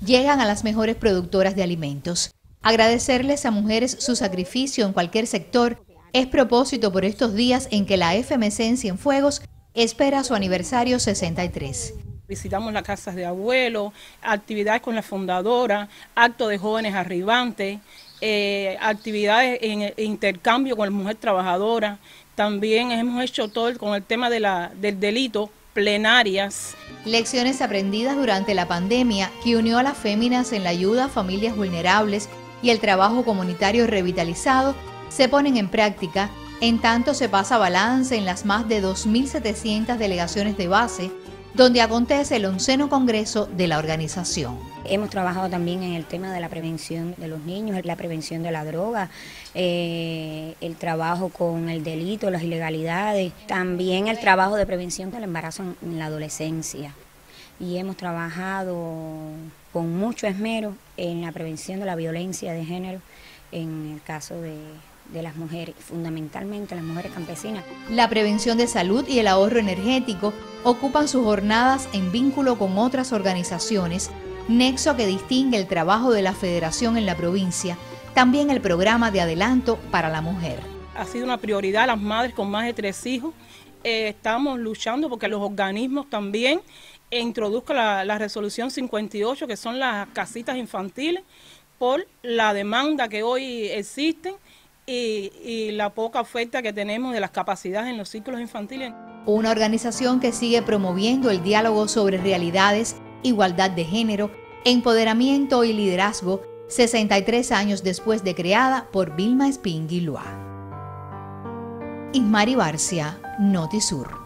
llegan a las mejores productoras de alimentos. Agradecerles a mujeres su sacrificio en cualquier sector es propósito por estos días en que la FMC en Cienfuegos espera su aniversario 63. Visitamos las casas de abuelos, actividades con la fundadora, actos de jóvenes arribantes, actividades en intercambio con la mujer trabajadora. También hemos hecho todo con el tema del delito, plenarias. Lecciones aprendidas durante la pandemia que unió a las féminas en la ayuda a familias vulnerables y el trabajo comunitario revitalizado se ponen en práctica, en tanto se pasa balance en las más de 2.700 delegaciones de base, donde acontece el 11º Congreso de la organización. Hemos trabajado también en el tema de la prevención de los niños, la prevención de la droga, el trabajo con el delito, las ilegalidades, también el trabajo de prevención del embarazo en la adolescencia. Y hemos trabajado con mucho esmero en la prevención de la violencia de género en el caso de las mujeres, fundamentalmente las mujeres campesinas. La prevención de salud y el ahorro energético ocupan sus jornadas en vínculo con otras organizaciones, nexo que distingue el trabajo de la Federación en la provincia, también el programa de adelanto para la mujer. Ha sido una prioridad las madres con más de 3 hijos. Estamos luchando porque los organismos también introduzcan la resolución 58, que son las casitas infantiles, por la demanda que hoy existen y la poca oferta que tenemos de las capacidades en los círculos infantiles. Una organización que sigue promoviendo el diálogo sobre realidades, igualdad de género, empoderamiento y liderazgo, 63 años después de creada por Vilma Espín Guillois. Ismari Barcia, Notisur.